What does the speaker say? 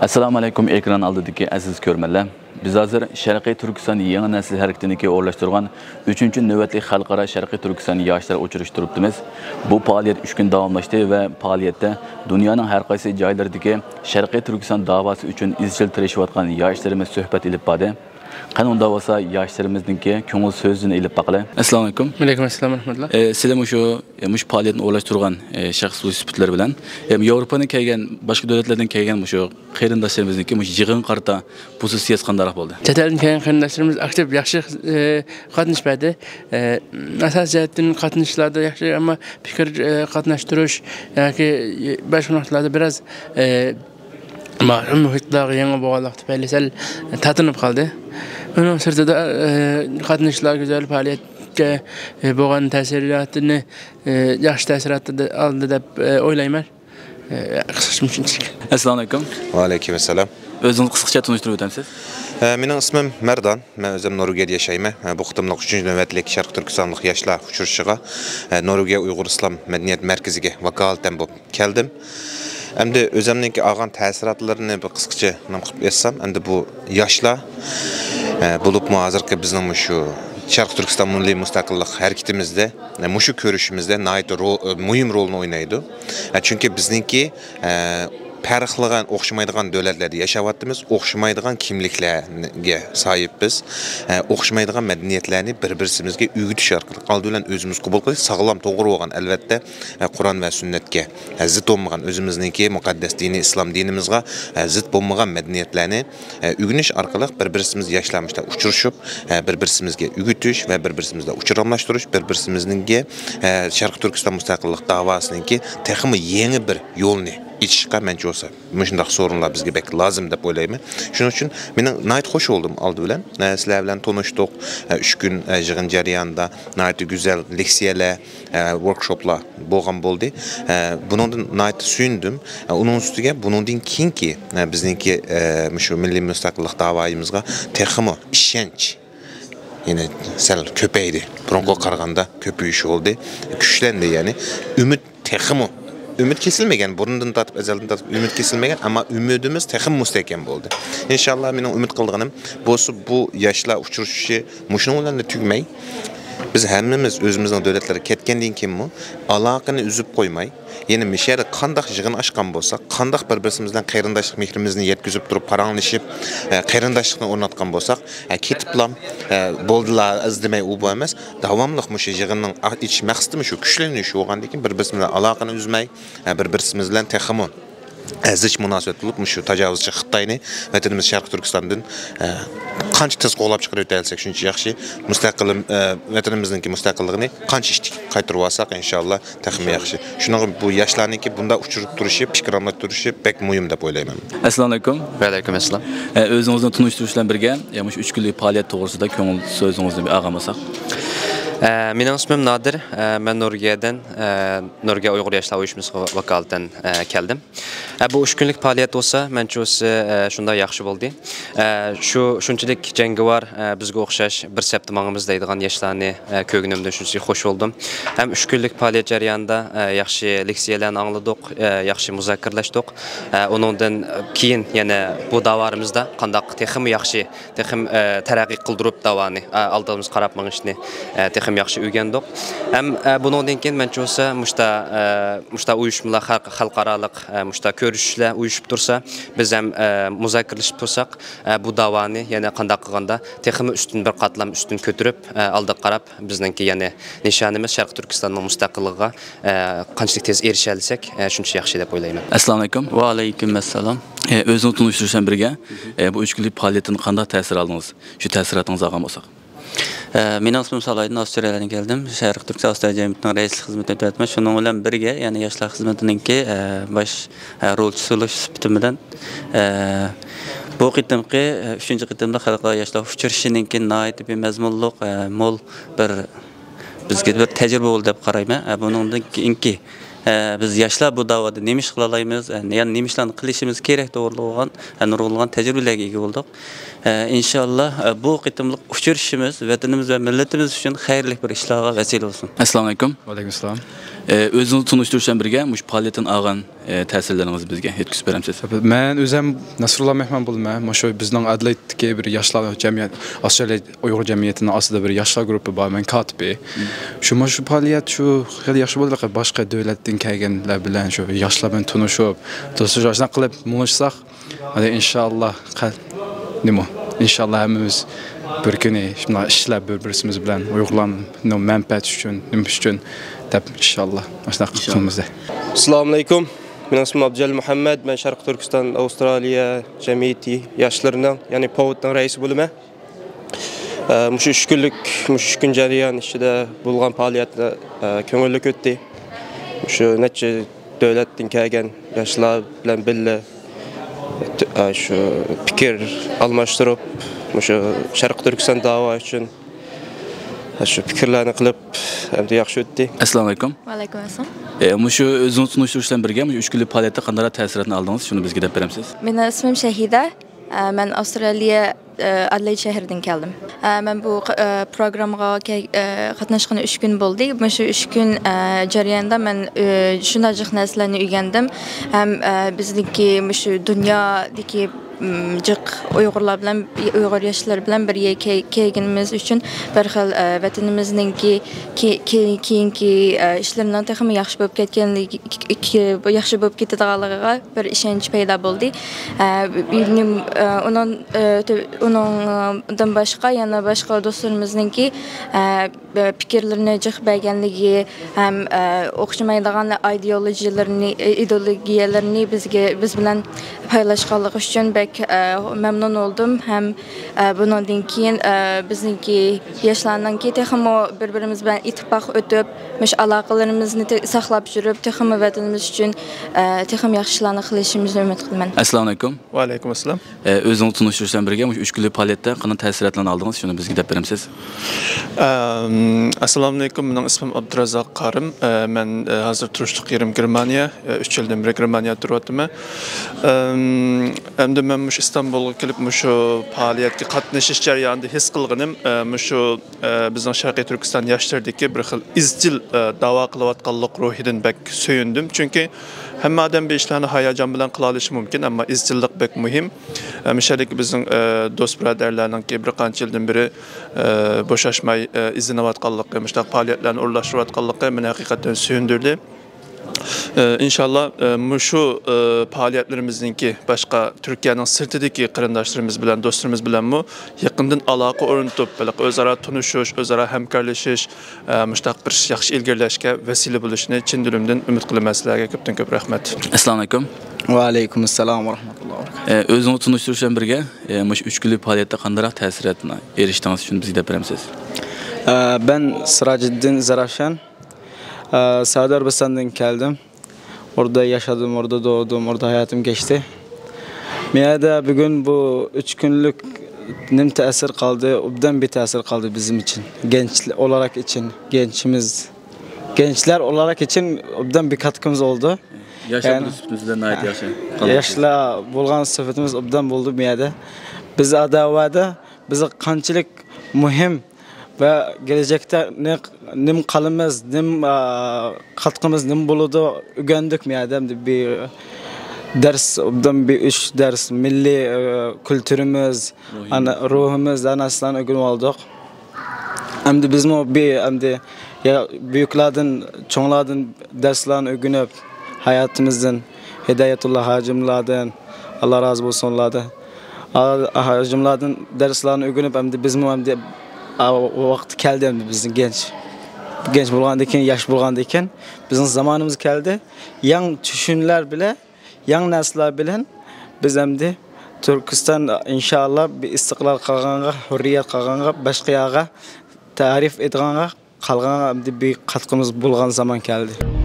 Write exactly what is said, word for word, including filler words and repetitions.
Assalomu alaykum ekran oldidagi aziz ko'rmanlar. Biz hozir Sharqiy Turkiston yangi nasl harakatiga o'rlashtirgan uchinchi navbatli xalqaro Sharqiy Turkiston yoshlar uchrashuvi turibdimiz. Bu faoliyat uch kun davomlashdi va faoliyatda dunyoning har qaysi joylaridagi Sharqiy Turkiston da'vosi uchun izchil tirishayotgan yoshlarimiz suhbat ilib bordi. Qanun davası yaşlarımızdaki ko'ngil so'zini ilib baqala. Assalomu alaykum. Alaykum assalom rahmatulloh. E, sizlar shu mush faoliyatni o'rlashtirgan shaxs sifatlar bilan Yevropadan kelgan, boshqa davlatlardan kelgan shu qarindoshlarimizning mush yig'in qarta pozitsiyasi qanday bo'ldi? Chet eldan kelgan qarindoshlarimiz aktiv yaxshi qatnashmadi. Asos jihatdan qatnashlarda yaxshi, ammo fikr qatnashtirish yoki boshqa nuqtalarda biraz ma'lum muhitlarga yangi bog'liq tufayli sal tatinib qoldi. Bunun sırtında qatnashlar güzel faaliyatga bo'lgan ta'sirotini yaxshi ta'sirotni oldi deb o'ylayman. Qisqacha tushuntik. Assalomu alaykum. Va alaykum assalom. O'zingizni qisqacha tunishtirib o'tamsiz? Mening ismim Merdan. Men o'zim Norvegiyada yashayman. Bu qitimliq uchinchi navbatlik Sharq Turkistonlik yoshlar uchrashuviga Norvegiya Uyg'ur Islom madaniyat markaziga vakolatdan bo'lib keldim. Endi o'zimning olgan ta'sirotlarini bir qisqacha nima qilib aytsam, endi bu yoshlar bo'libmi hozirgi bizning shu Sharq Turkiston milliy mustaqillik harakatimizda, mushu ko'rishimizda nihoyat muhim rolni o'ynaydi. Chunki bizningki farqlagan, o'xshamaydigan davlatlarda yashayapmiz, o'xshamaydigan kimliklarga sahibmiz, o'xshamaydigan madaniyatlarni bir-birimizga o'rgatish orqali qalbi bilan o'zimiz qabul qilib, sog'lom, to'g'ri bo'lgan albatta Qur'on va sunnatga zid bo'lmagan o'zimizningki muqaddas dini islom dinimizga zid bo'lmagan madaniyatlarni o'rganish orqali bir-birimiz yoshlarmizda uchrashib, bir-birimizga o'rgatish va bir-birimizda uchramlashtirish, bir-birimizga Sharq Turkiston mustaqillik da'vosiningki texmi yangi bir yo'lni İçişqa məncə olsa, məşindaq sorunlar bizə bək lazım deb oylayman. Şunun üçün mən nəhayət xoş oldum aldı bilən. Sizlər bilən tanışdıq. üç gün yığın jarayonida nəhayət gözəl leksiyalar, workshoplar bolğan boldu. Bunundan nəhayət suyundum. Onun üstüge bunundan keyinki bizningki şu milli müstəqillik davayımızğa texmi işenç yine sel köpəydi. Bronko qarğanda köpüyüş oldu. Güçləndi yəni. Ümid texmi Ümid kesilmegen, burundan tatıp, ezelden tatıp ümid kesilmegen ama ümidimiz texim müstehkem oldu. İnşallah benim ümid kıldığım bu bu yaşla uçuruşu muşunun olan da tügmey. Biz hemimiz özümüzün devletleri ketkenliğin kim mi? Alaqını üzüp koymay. Yani meşere kandak yığın aşkan bolsa, kandak bir-birimizden qayrindaşlık mehrimizni yetkizip durup paranlaşıp qayrindaşlıkni o'rnatgan bolsak, ketiplam boldular izlemey u bu emas. Davamlıq muşu yığının iç maqsadi shu kuchlanishi bo'lgandan keyin bir-birimizdan aloqani uzmay, bir-birimiz bilan texmi aziz munosabat bo'lib, shu tajovuzchi Xitoyni vatanimiz Sharq Turkistondan qancha tez qo'llab chiqarib o'tsak shuncha yaxshi. Mustaqillik vatanimizningki mustaqilligini qancha ishtik qaytarib olsak inshaalloh texmi yaxshi. Shuning bu yoshlarningki bunda uchirib turishi, fikr almashtirishi bek muhim deb o'ylayman. Assalomu alaykum. Va alaykum assalom. O'zingizni tunishtiruv bilan birga, ya'ni uch kunlik faoliyat to'g'risida ko'ngil so'zingizni bir ag'amasak. Mening ismim Nadir. Men Norvegiyadan, Norvegiya Uyg'ur yoshlar uyushmasiga vakolatdan keldim. Bu uch kunlik faoliyat bo'lsa, mencha o'zi shunday yaxshi bo'ldi. Shu shunchalik jangovar bizga o'xshash bir septi mangimiz deydigan yoshlarni ko'nglimda shuncha xush oldum. Ham uch kunlik faoliyat jarayonida yaxshi leksiyalarni angladik, yaxshi muzokaralashdik. Uningdan keyin yana bu da'vorimizda qandaq texim yaxshi, texim taraqqiy qildirib da'voni oldimiz qarab mangishni texim yaxshi o'rgandik. Ham buningdan keyin mencha o'zi mushta mushta uyushmalar xalqaroliq mushta ko'rishishlar uyushib tursa, biz ham muzokaralashib tursak, bu da'voni yana qandaq qilganda texmi ustun bir qatlam ustun ko'tarib, oldiga qarab bizningki yana nishonimiz Sharq Turkistonning mustaqilligiga qanchalik tez erisha olsak, shuncha yaxshi deb o'ylayman. Assalomu alaykum. Va alaykum assalom. O'zingizni tunishtirish bilan birga bu uch kunlik faoliyatdan qanday ta'sir oldingiz? Shu ta'sirotingizni olgan bo'lsak. Mening ismim Salohiddin, Avstriyadan keldim. Sharq Turkiston Avstriya jamiyatining raislik xizmatini o'taman. Shuning bilan birga, ya'ni yoshlar xizmatiningki bosh rolchisi bo'lish sifatim bilan bu qitimqi uchinchi qitimda xalqaro yoshlar uchrashuvininki nihoyat bir mazmunliq, mo'l bir bizga bir tajriba bo'ldi deb qarayman. Buningdan keyinki biz yoshlar bu da'voda nima ish qila olamiz, ya'ni nima ishlarni qilishimiz kerak to'g'rilgan, nurg'ulgan tajribalarga ega bo'ldik. İnşallah bu qitimliq uchrashishimiz vatanimiz va millatimiz uchun xayrli bir ishlarga vasila bo'lsin. Assalomu alaykum. Va alaykum assalom. Özünüzü tanıştırışdan birge, muş faaliyetin ağan təsirlərinizi bizge yetkizib verəmsiz. Mən özüm Nasrullah Mehman bulmam. Məşə bizdən Adlaytdakı bir yaşlar cəmiyyət, Avstraliya Uyğur cəmiyyətinin aslında bir yaşlar qrupu var. Mən katibi. Şu məşə fəaliyyət şu xeyli yaxşı boldu ki, başqa dövlətdən gələnlər bilən şu yaşlarla tanışıb, dostluqlaşma qılıb buluşsaq, hadi inşallah nimo. İnşallah həmimiz bir günü şimdi işlər bir-birimiz bilan Uyğurların mənfəət üçün, nima üçün deb inşallah başqa qılmızda. Assalamu alaykum. Benim ismim Abdülcelil Muhammed. Ben Şarkı Türkistan Avustralya Cemiyeti yaşlarından yani P O V'dan reisi bölümü. Muş üç günlük, muş üç gün jarayan içinde bulgan faaliyetle köngüllük ötdi. Şu neçe devletten kelgen yaşlar bilen bille şu fikir almashtırıp şu Şarkı Türkistan dava için şu fikirlerini kılıp hem de yaxşı ötdi. Assalamu alaykum. Wa alaykum assalam. E, muşu özünüz tanıştırışdan birge, muş üç günlük faaliyette qandara təsiratını aldınız, şunu bizge dep beremsiz. Benim ismim Şehide. Ben Avustralya Adelaide şehrinden geldim. Ben bu programga katnaşqan üç gün boldu. Bu üç gün jarayanda ben şunacık nəslərini öyrəndim. Hem bizdeki şu dünyadaki cık Uygurlar bilen Uygur yaşlılar bilen bir yere kelgenimiz üçün bir xil vətənimizin ki keyinki işlerinden texim yaxşı bo'lib ketganligi yaxşı bo'lib ketadiganligiga bir ishonch paydo bo'ldi. Benim onun onundan başqa yana başqa dostlarımızın ki fikirlerini cık bəgənligi hem oxşamaydigan ideologiyalarını ideologiyalarini bizge biz bilen paylaşqanlıq üçün bək memnun oldum. Hem bundan keyin bizniki yaşlardan ki texim bir-birimiz bilan ittifaq ötüb, müş əlaqələrimizni saxlab жүрüb, texim vətənimiz üçün texim yaxşı işlərni qilishimizni ümid qilman. Assalamu alaykum. Wa alaykum assalam. Özünüz tanıştırışdan birge, muş üç günlük faaliyette qanday təsiratlarını aldınız, şunu bizge dep beremsiz. Assalamu alaykum. Benim ismim Abdurazaq Qarim. Ben hazır turuşluq yerim Germaniya. üç yıldan beri Germaniya turuyatım. Hem de ben muş İstanbul'a kelip muşu faaliyetki qatnaşış jarayonida his qilganim muşu bizning Sharqiy Turkiston yoshlardagi bir xil izchil da'vo qilayotganlik ruhidan bek söyündüm. Çünkü hamma odam bir ishlarni hayajon bilan qila olishi mumkin, ammo izchillik bek muhim. Mishaliki bizning do'st birodarlarning bir qancha yildan beri bo'shashmay izlanayotganligi, mushtaq faoliyatlarni o'rlashtirayotganligi meni haqiqatan söyündirdi. İnşallah şu faaliyetlerimizdeki başka Türkiye'nin sırtıdaki qarindoshlarimiz bilan dostlarımız bilan mu yakından alaka o'rnatib, o'zaro tanışış, o'zaro hamkorlashish, mushtaq bir yaxshi ilgirlashga vesile bo'lishini chin dilimdan umid qilaman sizlarga. Ko'pdan ko'p rahmat. Assalomu alaykum. Wa alaykum assalam wa rahmatullohi wa barakatuh. Özünüz tanıştırışdan birge, muş üç günlük faaliyette qandara təsiratına erişdiniz, şunu bizge dep beremsiz. Ben Sirajiddin Zarafshan. Saudi Arabistan'dan geldim. Orada yaşadım, orada doğdum, orada hayatım geçti. Miyada bugün bu üç günlük nim tesir kaldı, obdan bir tesir kaldı bizim için. Genç olarak için, gençimiz, gençler olarak için obdan bir katkımız oldu. Yaşamın sıfatımızdan ait yaşa. Yaşla bulgan sıfatımız obdan buldu miyada. Biz adavada, bize kançılık mühim. Ve gelecekte ne nim kalımız, nim katkımız nim buludu öğrendik mi adamdı bir ders, obdan bir üç ders milli kültürümüz, ana ruhumuz, anasından öğren olduk. Hem de biz mi bir hem de ya büyüklerden, çoğlardan derslerini öğrenip hayatımızdan Hidayetullah hacimlerden Allah razı olsun onlardan hacimlerden derslerini öğrenip hem de biz mi hem de o vakti geldi hem de bizim genç genç bulgandayken, yaş bulgandayken bizim zamanımız geldi. Yan düşünler bile, yan nesiller bilen biz hem de Türkistan inşallah bir istiqlal qalğanğa, hürriyet qalğanğa, başqa yağa tarif etganga qalğanğa hem de bir katkımız bulgan zaman geldi.